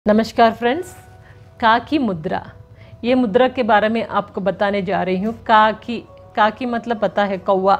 नमस्कार फ्रेंड्स, का की मुद्रा, ये मुद्रा के बारे में आपको बताने जा रही हूँ। का की मतलब पता है, कौवा।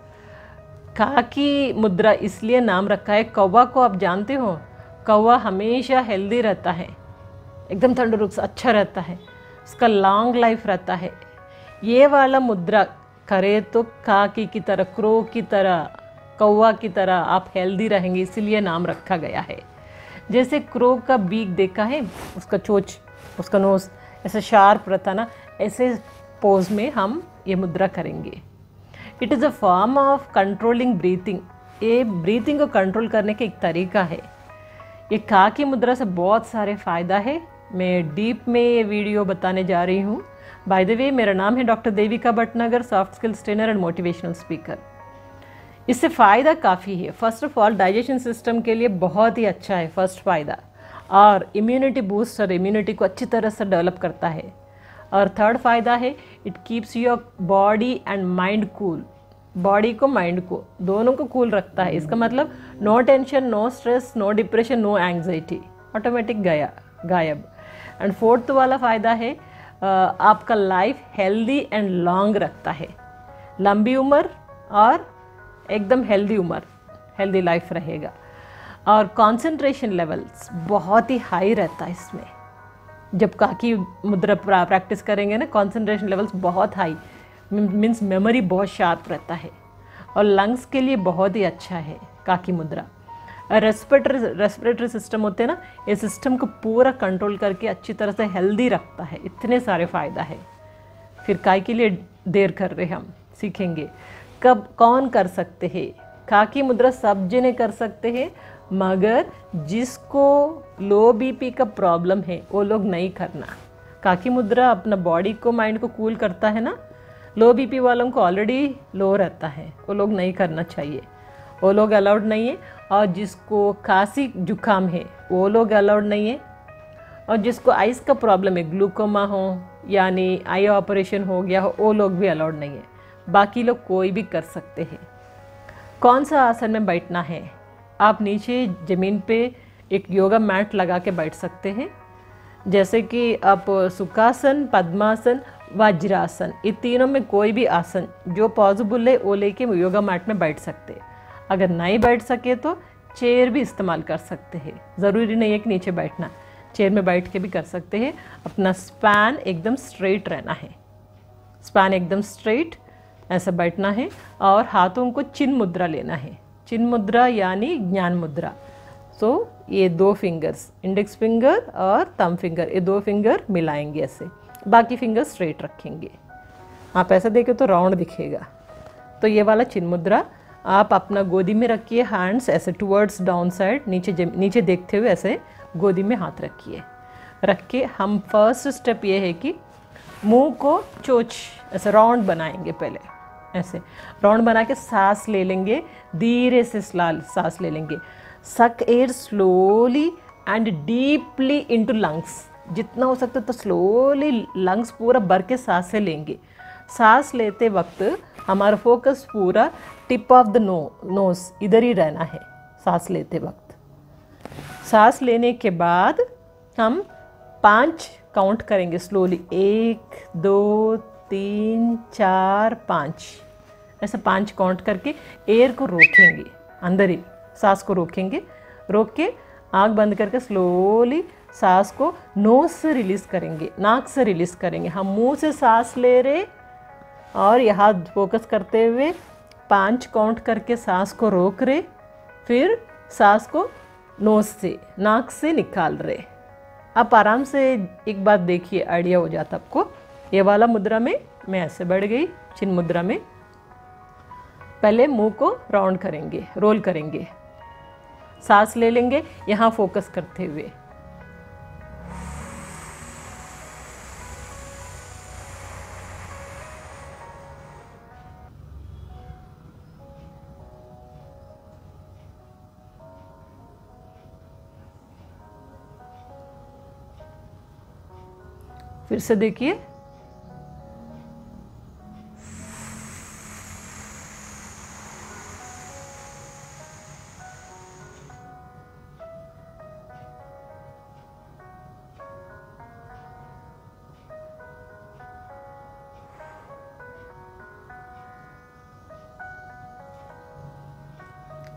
का की मुद्रा इसलिए नाम रखा है, कौवा को आप जानते हो, कौवा हमेशा हेल्दी रहता है, एकदम तंदुरुस्त अच्छा रहता है, उसका लॉन्ग लाइफ रहता है। ये वाला मुद्रा करे तो का की तरह, क्रो की तरह, कौवा की तरह आप हेल्दी रहेंगे, इसीलिए नाम रखा गया है। जैसे क्रो का बीक देखा है, उसका चोंच, उसका नोज ऐसे शार्प रहता ना, ऐसे पोज में हम ये मुद्रा करेंगे। It is a form of controlling breathing. ये ब्रीथिंग को कंट्रोल करने का एक तरीका है। ये का की मुद्रा से बहुत सारे फ़ायदा है। मैं डीप में ये वीडियो बताने जा रही हूँ। बाय द वे, मेरा नाम है doctor Devika Bhatnagar, soft skills trainer and motivational speaker. इससे फ़ायदा काफ़ी है। First of all, digestion system के लिए बहुत ही अच्छा है, फर्स्ट फ़ायदा। और इम्यूनिटी बूस्टर, इम्यूनिटी को अच्छी तरह से डेवलप करता है। और थर्ड फ़ायदा है, it keeps your body and mind cool. Body को, माइंड को, दोनों को कूल रखता है। इसका मतलब no tension, no stress, no depression, no anxiety, automatic गायब। एंड फोर्थ वाला फ़ायदा है, आपका लाइफ हेल्दी एंड लॉन्ग रखता है। लंबी उम्र और एकदम हेल्दी उम्र, हेल्दी लाइफ रहेगा। और कंसंट्रेशन लेवल्स बहुत ही हाई रहता है इसमें। जब का की मुद्रा प्रैक्टिस करेंगे ना, कंसंट्रेशन लेवल्स बहुत हाई, मीन्स मेमोरी बहुत शार्प रहता है। और लंग्स के लिए बहुत ही अच्छा है का की मुद्रा। रेस्पिरेटरी सिस्टम होते हैं ना, ये सिस्टम को पूरा कंट्रोल करके अच्छी तरह से हेल्दी रखता है। इतने सारे फ़ायदा है। फिर काय के लिए देर कर रहे, हम सीखेंगे कब कौन कर सकते हैं। का की मुद्रा सब जने कर सकते हैं, मगर जिसको लो बीपी का प्रॉब्लम है वो लोग नहीं करना। का की मुद्रा अपना बॉडी को, माइंड को कूल करता है ना। लो बीपी वालों को ऑलरेडी लो रहता है, वो लोग नहीं करना चाहिए, वो लोग अलाउड नहीं है। और जिसको खांसी जुकाम है वो लोग अलाउड नहीं है। और जिसको आइस का प्रॉब्लम है, ग्लूकोमा हो यानी आई ऑपरेशन हो गया हो, वो लोग भी अलाउड नहीं है। बाकी लोग कोई भी कर सकते हैं। कौन सा आसन में बैठना है? आप नीचे ज़मीन पे एक योगा मैट लगा के बैठ सकते हैं। जैसे कि आप सुखासन, पद्मासन, वज्रासन, ये तीनों में कोई भी आसन जो पॉसिबल है वो लेके योगा मैट में बैठ सकते हैं। अगर नहीं बैठ सके तो चेयर भी इस्तेमाल कर सकते हैं। ज़रूरी नहीं है कि नीचे बैठना, चेयर में बैठ के भी कर सकते हैं। अपना स्पैन एकदम स्ट्रेट रहना है, स्पैन एकदम स्ट्रेट ऐसा बैठना है। और हाथों को चिन मुद्रा लेना है। चिन मुद्रा यानी ज्ञान मुद्रा। सो ये दो फिंगर्स, इंडेक्स फिंगर और थंब फिंगर, ये दो फिंगर मिलाएंगे ऐसे, बाकी फिंगर स्ट्रेट रखेंगे। आप ऐसा देखें तो राउंड दिखेगा। तो ये वाला चिन मुद्रा आप अपना गोदी में रखिए, हैंड्स ऐसे टुवर्ड्स डाउन साइड, नीचे देखते हुए ऐसे गोदी में हाथ रखिए। रख के हम फर्स्ट स्टेप ये है कि मुंह को चोंच ऐसे राउंड बनाएंगे। पहले ऐसे राउंड बना के सांस ले लेंगे, धीरे से सांस ले लेंगे। Suck air slowly and deeply into lungs. जितना हो सकता है तो स्लोली लंग्स पूरा भर के सांसें लेंगे। सांस लेते वक्त हमारा फोकस पूरा टिप ऑफ द नोज इधर ही रहना है सांस लेते वक्त। सांस लेने के बाद हम 5 काउंट करेंगे स्लोली। 1 2 3 4 5, ऐसा 5 काउंट करके एयर को रोकेंगे, अंदर ही सांस को रोकेंगे। रोक के आँख बंद करके स्लोली सांस को नोज से रिलीज़ करेंगे, नाक से रिलीज़ करेंगे। हम मुंह से सांस ले रहे और यहाँ फोकस करते हुए 5 काउंट करके सांस को रोक रहे, फिर सांस को नोज से, नाक से निकाल रहे। आप आराम से एक बात देखिए, आइडिया हो जाता आपको। ये वाला मुद्रा में मैं ऐसे बढ़ गई, चिन मुद्रा में पहले मुंह को राउंड करेंगे, रोल करेंगे, सांस ले लेंगे यहाँ फोकस करते हुए। फिर से देखिए,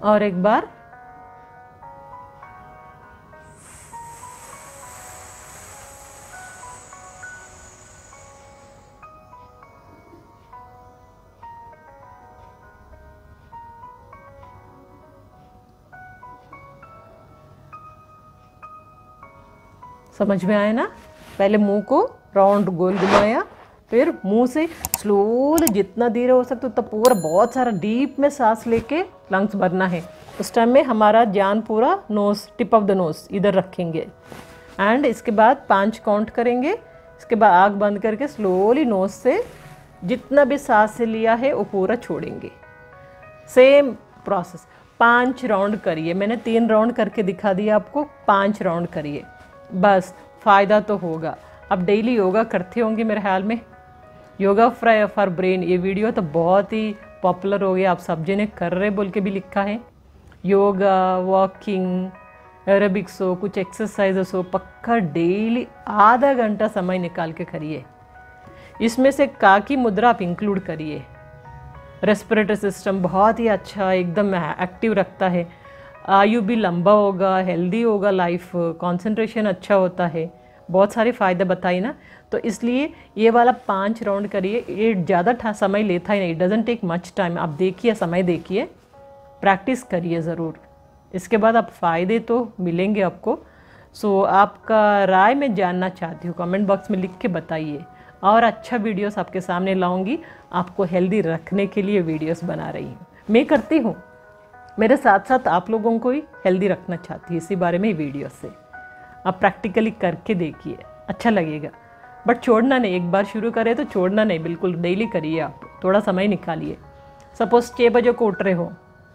और एक बार। समझ में आया ना? पहले मुंह को राउंड गोल घुमाया, फिर मुंह से स्लोली जितना धीरे हो सकता उतना पूरा बहुत सारा डीप में सांस लेके लंग्स भरना है। उस टाइम में हमारा ध्यान पूरा nose, tip of the nose इधर रखेंगे। एंड इसके बाद 5 काउंट करेंगे। इसके बाद आँख बंद करके स्लोली नोज से जितना भी सांस से लिया है वो पूरा छोड़ेंगे। सेम प्रोसेस 5 राउंड करिए। मैंने 3 राउंड करके दिखा दिया आपको, 5 राउंड करिए, बस फ़ायदा तो होगा। अब डेली योगा करते होंगे मेरे ख्याल में। योगा फॉर ब्रेन ये वीडियो तो बहुत ही पॉपुलर हो गया, आप सब जने कर रहे बोल के भी लिखा है। योगा, वॉकिंग, एरोबिक्स हो, कुछ एक्सरसाइजेस हो, पक्का डेली आधा घंटा समय निकाल के करिए। इसमें से का की मुद्रा आप इंक्लूड करिए। रेस्पिरेटरी सिस्टम बहुत ही अच्छा एकदम एक्टिव रखता है, आयु भी लंबा होगा, हेल्दी होगा, लाइफ कंसंट्रेशन अच्छा होता है, बहुत सारे फ़ायदे बताए ना। तो इसलिए ये वाला 5 राउंड करिए। ये ज़्यादा समय लेता ही नहीं, it doesn't take much time. आप देखिए, समय देखिए, प्रैक्टिस करिए ज़रूर। इसके बाद आप फ़ायदे तो मिलेंगे आपको। सो आपका राय मैं जानना चाहती हूँ, कमेंट बॉक्स में लिख के बताइए। और अच्छा वीडियोस आपके सामने लाऊंगी, आपको हेल्दी रखने के लिए वीडियोस बना रही हूँ। मैं करती हूँ, मेरे साथ साथ आप लोगों को ही हेल्दी रखना चाहती है, इसी बारे में वीडियो से आप प्रैक्टिकली करके देखिए, अच्छा लगेगा। बट छोड़ना नहीं, एक बार शुरू करें तो छोड़ना नहीं, बिल्कुल डेली करिए। आप थोड़ा समय निकालिए। सपोज़ 6 बजे को उठ रहे हो,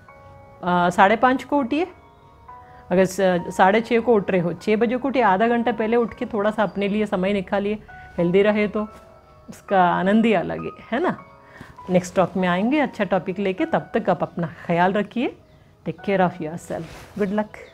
5:30 को उठिए। अगर 6:30 को उठ रहे हो, 6 बजे को उठिए, आधा घंटा पहले उठ के थोड़ा सा अपने लिए समय निकालिए। हेल्दी रहे तो उसका आनंद ही अलग है ना। नेक्स्ट टॉक में आएंगे अच्छा टॉपिक लेके, तब तक आप अपना ख्याल रखिए। Take care of yourself. Good luck.